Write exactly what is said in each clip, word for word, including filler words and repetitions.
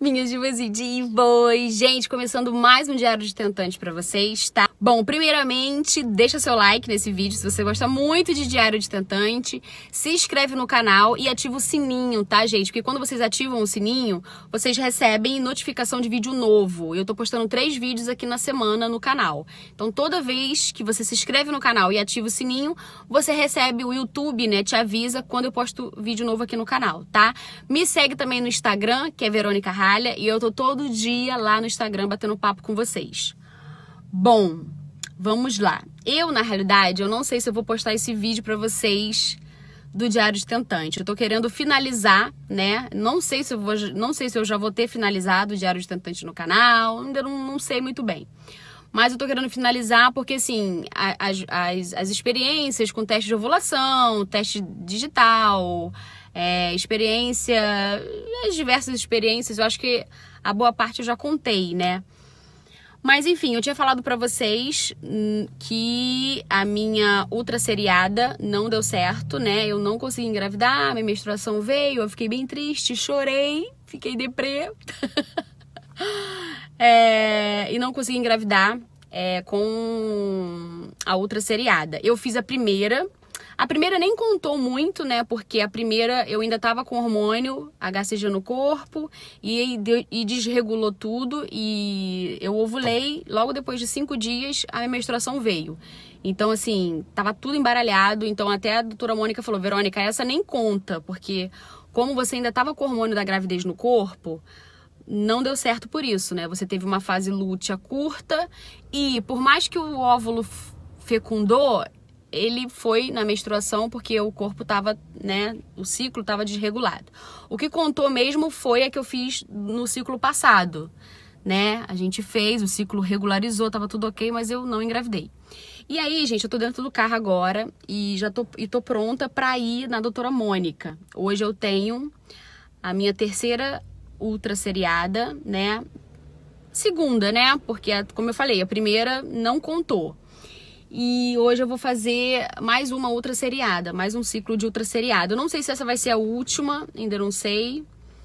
Minhas divas e divos! Gente, começando mais um Diário de Tentante pra vocês, tá? Bom, primeiramente, deixa seu like nesse vídeo se você gosta muito de Diário de Tentante. Se inscreve no canal e ativa o sininho, tá, gente? Porque quando vocês ativam o sininho, vocês recebem notificação de vídeo novo. Eu tô postando três vídeos aqui na semana no canal. Então, toda vez que você se inscreve no canal e ativa o sininho, você recebe o YouTube, né? Te avisa quando eu posto vídeo novo aqui no canal, tá? Me segue também no Instagram, que é Verônica Ralha, e eu tô todo dia lá no Instagram batendo papo com vocês. Bom, vamos lá. Eu, na realidade, eu não sei se eu vou postar esse vídeo pra vocês do Diário de Tentante. Eu tô querendo finalizar, né? Não sei se eu vou, não sei se eu já vou ter finalizado o Diário de Tentante no canal, ainda não, não sei muito bem. Mas eu tô querendo finalizar porque, assim, as, as, as experiências com teste de ovulação, teste digital, é, experiência, as diversas experiências, eu acho que a boa parte eu já contei, né? Mas, enfim, eu tinha falado pra vocês que a minha ultrasseriada não deu certo, né? Eu não consegui engravidar, minha menstruação veio, eu fiquei bem triste, chorei, fiquei deprê. É, e não consegui engravidar é, com a ultrasseriada. Eu fiz a primeira. A primeira nem contou muito, né? Porque a primeira eu ainda tava com hormônio H C G no corpo e, e desregulou tudo. E eu ovulei, logo depois de cinco dias a minha menstruação veio. Então, assim, tava tudo embaralhado. Então, até a doutora Mônica falou: Verônica, essa nem conta, porque como você ainda tava com o hormônio da gravidez no corpo, não deu certo por isso, né? Você teve uma fase lútea curta e por mais que o óvulo fecundou, ele foi na menstruação porque o corpo tava, né, o ciclo tava desregulado. O que contou mesmo foi a que eu fiz no ciclo passado, né? A gente fez, o ciclo regularizou, tava tudo ok, mas eu não engravidei. E aí, gente, eu tô dentro do carro agora e já tô, e tô pronta pra ir na doutora Mônica. Hoje eu tenho a minha terceira ultrasseriada, né? Segunda, né? Porque, como eu falei, a primeira não contou. E hoje eu vou fazer mais uma ultrasseriada, mais um ciclo de ultrasseriada. Eu não sei se essa vai ser a última, ainda não sei,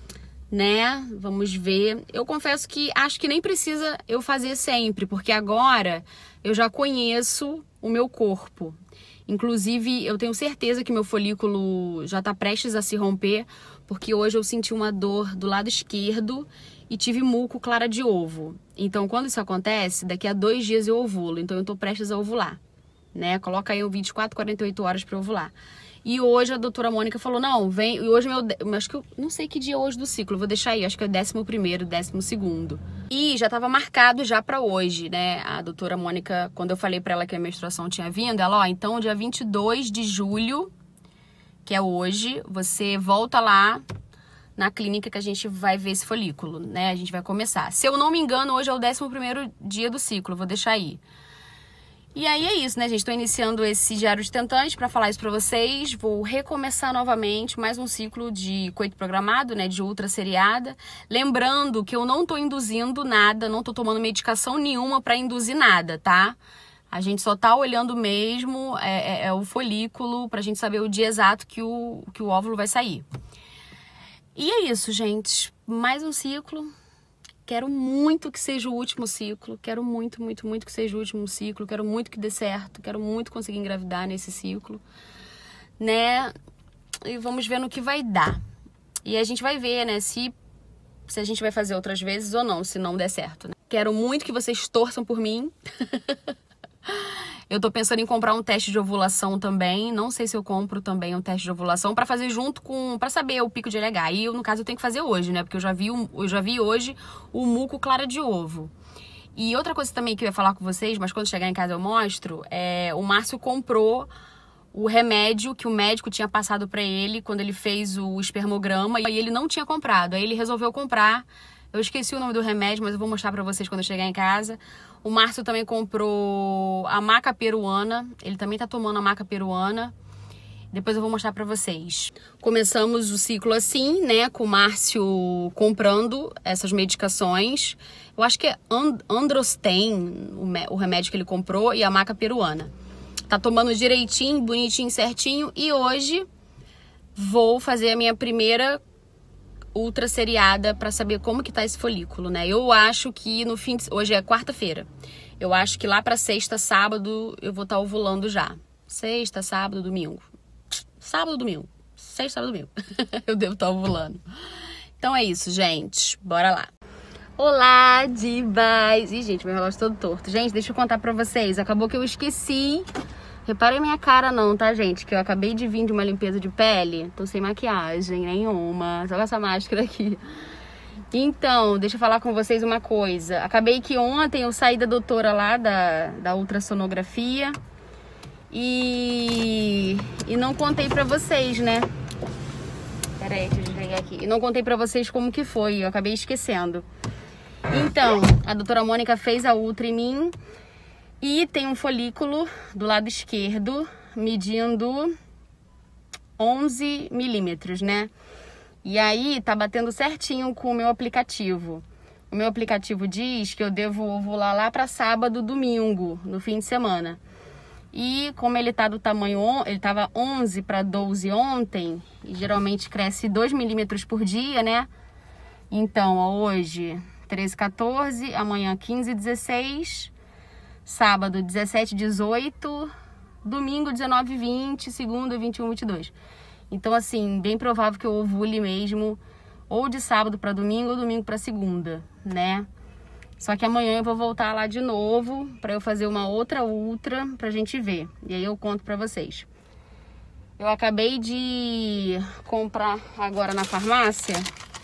né? Vamos ver. Eu confesso que acho que nem precisa eu fazer sempre, porque agora eu já conheço o meu corpo. Inclusive, eu tenho certeza que meu folículo já tá prestes a se romper, porque hoje eu senti uma dor do lado esquerdo e tive muco clara de ovo. Então, quando isso acontece, daqui a dois dias eu ovulo. Então, eu tô prestes a ovular, né? Coloca aí o vinte e quatro, quarenta e oito horas pra ovular. E hoje a doutora Mônica falou, não, vem... E hoje meu... Acho que eu não sei que dia é hoje do ciclo, vou deixar aí. Acho que é décimo primeiro, décimo segundo. E já tava marcado já pra hoje, né? A doutora Mônica, quando eu falei pra ela que a menstruação tinha vindo, ela, ó, então dia vinte e dois de julho, que é hoje, você volta lá na clínica que a gente vai ver esse folículo, né? A gente vai começar. Se eu não me engano, hoje é o décimo primeiro dia do ciclo, vou deixar aí. E aí é isso, né, gente? Tô iniciando esse Diário de Tentante pra falar isso pra vocês. Vou recomeçar novamente mais um ciclo de coito programado, né, de ultrasseriada. Lembrando que eu não tô induzindo nada, não tô tomando medicação nenhuma pra induzir nada, tá? A gente só tá olhando mesmo é, é, é o folículo pra gente saber o dia exato que o, que o óvulo vai sair. E é isso, gente. Mais um ciclo. Quero muito que seja o último ciclo. Quero muito, muito, muito que seja o último ciclo. Quero muito que dê certo. Quero muito conseguir engravidar nesse ciclo, né? E vamos ver no que vai dar. E a gente vai ver, né, se, se a gente vai fazer outras vezes ou não, se não der certo, né? Quero muito que vocês torçam por mim. Eu tô pensando em comprar um teste de ovulação também. Não sei se eu compro também um teste de ovulação pra fazer junto com... Pra saber o pico de L H. E eu, no caso, eu tenho que fazer hoje, né? Porque eu já vi, eu já vi hoje o muco clara de ovo. E outra coisa também que eu ia falar com vocês, mas quando chegar em casa eu mostro, é o Márcio comprou o remédio que o médico tinha passado pra ele quando ele fez o espermograma e ele não tinha comprado. Aí ele resolveu comprar. Eu esqueci o nome do remédio, mas eu vou mostrar pra vocês quando eu chegar em casa. O Márcio também comprou a maca peruana. Ele também tá tomando a maca peruana. Depois eu vou mostrar pra vocês. Começamos o ciclo assim, né? Com o Márcio comprando essas medicações. Eu acho que é And Androsten, o remédio que ele comprou, e a maca peruana. Tá tomando direitinho, bonitinho, certinho. E hoje vou fazer a minha primeira ultra seriada pra saber como que tá esse folículo, né? Eu acho que no fim de... Hoje é quarta-feira. Eu acho que lá pra sexta, sábado, eu vou estar ovulando já. Sexta, sábado, domingo. Sábado, domingo. Sexta, sábado, domingo. Eu devo estar ovulando. Então é isso, gente. Bora lá. Olá, divas! Ih, gente, meu relógio todo torto. Gente, deixa eu contar pra vocês. Acabou que eu esqueci. Reparem minha cara não, tá, gente? Que eu acabei de vir de uma limpeza de pele. Tô sem maquiagem nenhuma. Só com essa máscara aqui. Então, deixa eu falar com vocês uma coisa. Acabei que ontem eu saí da doutora lá da, da ultrassonografia. E... E não contei pra vocês, né? Pera aí, deixa eu desligar aqui. E não contei pra vocês como que foi. Eu acabei esquecendo. Então, a doutora Mônica fez a ultra em mim e tem um folículo do lado esquerdo medindo onze milímetros, né? E aí tá batendo certinho com o meu aplicativo. O meu aplicativo diz que eu devo ovular lá para sábado, domingo, no fim de semana. E como ele tá do tamanho, ele tava onze para doze ontem, e geralmente cresce dois milímetros por dia, né? Então, ó, hoje treze, quatorze, amanhã quinze, dezesseis, sábado dezessete, dezoito, domingo dezenove, vinte, segunda vinte e um, vinte e dois. Então, assim, bem provável que eu ovule mesmo ou de sábado para domingo ou domingo para segunda, né? Só que amanhã eu vou voltar lá de novo para eu fazer uma outra ultra pra gente ver. E aí eu conto pra vocês. Eu acabei de comprar agora na farmácia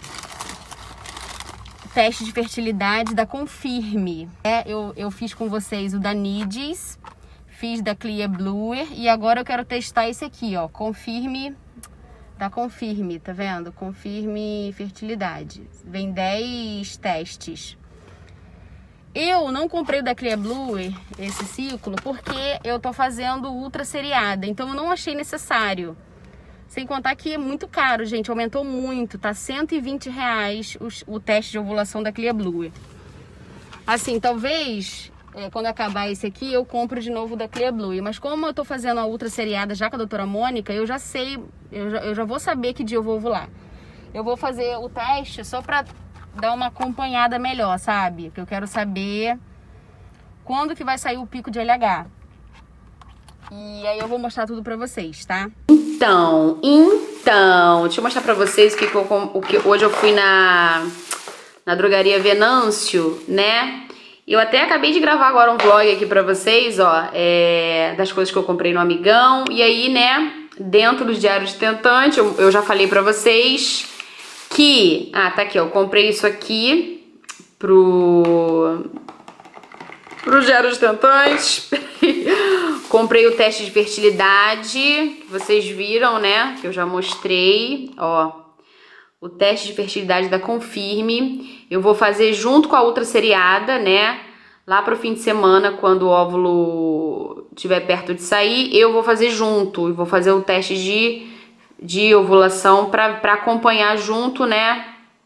teste de fertilidade da Confirme. É, eu, eu fiz com vocês o da Nidis, fiz da Clear Bluer e agora eu quero testar esse aqui, ó, Confirme, da Confirme, tá vendo? Confirme Fertilidade. Vem dez testes. Eu não comprei o da Clear Bluer, esse ciclo, porque eu tô fazendo ultra seriada, então eu não achei necessário. Sem contar que é muito caro, gente, aumentou muito, tá cento e vinte reais o, o teste de ovulação da Clear Bluer. Assim, talvez, é, quando acabar esse aqui, eu compro de novo da Clear Bluer. Mas como eu tô fazendo a ultra seriada já com a doutora Mônica, eu já sei, eu já, eu já vou saber que dia eu vou ovular. Eu vou fazer o teste só pra dar uma acompanhada melhor, sabe? Porque eu quero saber quando que vai sair o pico de L H. E aí eu vou mostrar tudo pra vocês, tá? Então, então, deixa eu mostrar pra vocês o que, eu, o que hoje eu fui na, na drogaria Venâncio, né? Eu até acabei de gravar agora um vlog aqui pra vocês, ó, é, das coisas que eu comprei no Amigão. E aí, né, dentro dos diários de tentante, eu, eu já falei pra vocês que... Ah, tá aqui, ó, eu comprei isso aqui pro... pro diário de tentante. Comprei o teste de fertilidade, que vocês viram, né? Que eu já mostrei, ó. O teste de fertilidade da Confirme. Eu vou fazer junto com a outra seriada, né? Lá pro fim de semana, quando o óvulo estiver perto de sair, eu vou fazer junto. E vou fazer o teste de, de ovulação pra, pra acompanhar junto, né?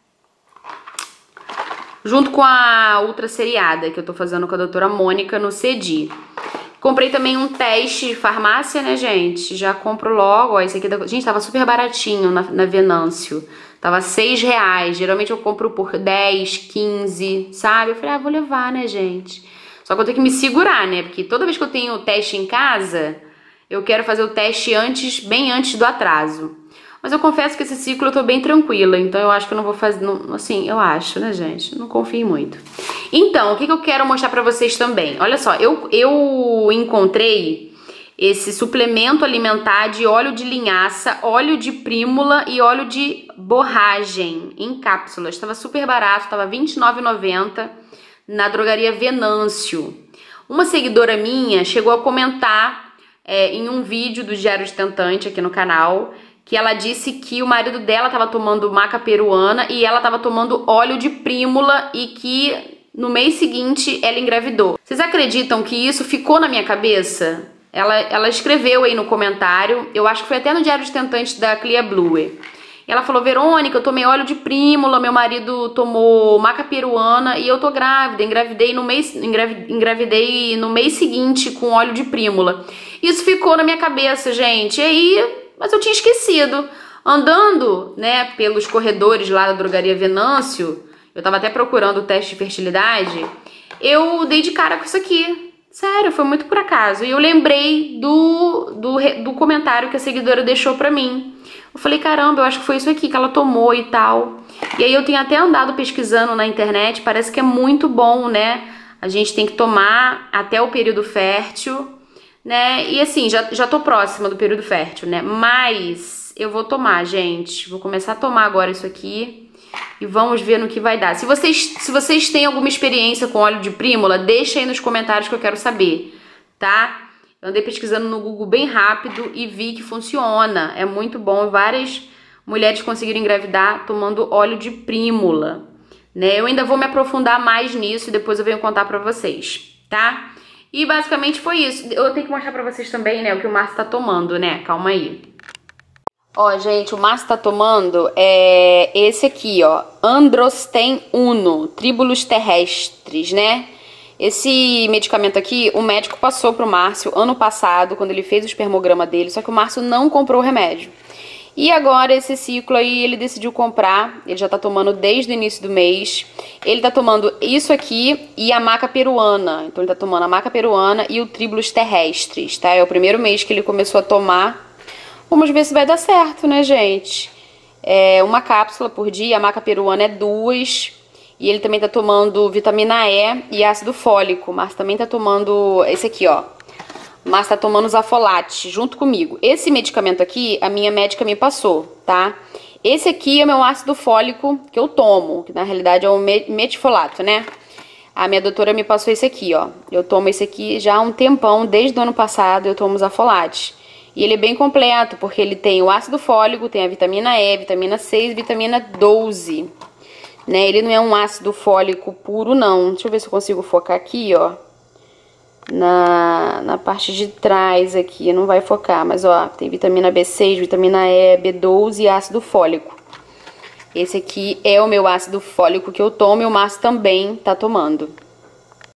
Junto com a ultra seriada que eu tô fazendo com a doutora Mônica no C D I. Comprei também um teste de farmácia, né, gente? Já compro logo, ó, esse aqui... Da... Gente, tava super baratinho na, na Venâncio. Tava seis reais. Geralmente eu compro por dez, quinze, sabe? Eu falei, ah, vou levar, né, gente? Só que eu tenho que me segurar, né? Porque toda vez que eu tenho teste em casa, eu quero fazer o teste antes, bem antes do atraso. Mas eu confesso que esse ciclo eu tô bem tranquila, então eu acho que eu não vou fazer... Não, assim, eu acho, né, gente? Não confio muito. Então, o que, que eu quero mostrar pra vocês também? Olha só, eu, eu encontrei esse suplemento alimentar de óleo de linhaça, óleo de prímula e óleo de borragem em cápsulas. Tava super barato, tava vinte e nove reais e noventa centavos na drogaria Venâncio. Uma seguidora minha chegou a comentar é, em um vídeo do Diário de Tentante aqui no canal... que ela disse que o marido dela estava tomando maca peruana e ela estava tomando óleo de prímula e que no mês seguinte ela engravidou. Vocês acreditam que isso ficou na minha cabeça? Ela, ela escreveu aí no comentário, eu acho que foi até no Diário de Tentante da Clear Bluer. Ela falou, Verônica, eu tomei óleo de prímula, meu marido tomou maca peruana e eu tô grávida, engravidei no mês, engravidei no mês seguinte com óleo de prímula. Isso ficou na minha cabeça, gente, e aí... Mas eu tinha esquecido. Andando, né, pelos corredores lá da drogaria Venâncio, eu tava até procurando o teste de fertilidade, eu dei de cara com isso aqui. Sério, foi muito por acaso. E eu lembrei do, do, do comentário que a seguidora deixou pra mim. Eu falei, caramba, eu acho que foi isso aqui que ela tomou e tal. E aí eu tenho até andado pesquisando na internet, parece que é muito bom, né? A gente tem que tomar até o período fértil, né? E assim, já, já tô próxima do período fértil, né? Mas eu vou tomar, gente. Vou começar a tomar agora isso aqui e vamos ver no que vai dar. Se vocês, se vocês têm alguma experiência com óleo de prímula, deixa aí nos comentários que eu quero saber, tá? Eu andei pesquisando no Google bem rápido e vi que funciona. É muito bom. Várias mulheres conseguiram engravidar tomando óleo de prímula, né? Eu ainda vou me aprofundar mais nisso e depois eu venho contar pra vocês, tá? E basicamente foi isso. Eu tenho que mostrar pra vocês também, né, o que o Márcio tá tomando, né? Calma aí. Ó, gente, o Márcio tá tomando é esse aqui, ó. Androsten Uno, Tribulus terrestres, né? Esse medicamento aqui, o médico passou pro Márcio ano passado, quando ele fez o espermograma dele, só que o Márcio não comprou o remédio. E agora esse ciclo aí ele decidiu comprar, ele já tá tomando desde o início do mês. Ele tá tomando isso aqui e a maca peruana. Então ele tá tomando a maca peruana e o Tribulus terrestres, tá? É o primeiro mês que ele começou a tomar. Vamos ver se vai dar certo, né, gente? É uma cápsula por dia, a maca peruana é duas. E ele também tá tomando vitamina E e ácido fólico. O Márcio também tá tomando esse aqui, ó. O Márcio tá tomando Zafolate junto comigo. Esse medicamento aqui, a minha médica me passou, tá? Esse aqui é o meu ácido fólico que eu tomo, que na realidade é o metifolato, né? A minha doutora me passou esse aqui, ó. Eu tomo esse aqui já há um tempão, desde o ano passado eu tomo Zafolate. E ele é bem completo, porque ele tem o ácido fólico, tem a vitamina E, vitamina C e vitamina doze. Né? Ele não é um ácido fólico puro, não. Deixa eu ver se eu consigo focar aqui, ó. Na, na parte de trás aqui, não vai focar, mas ó, tem vitamina B seis, vitamina E, B doze e ácido fólico. Esse aqui é o meu ácido fólico que eu tomo e o Márcio também tá tomando.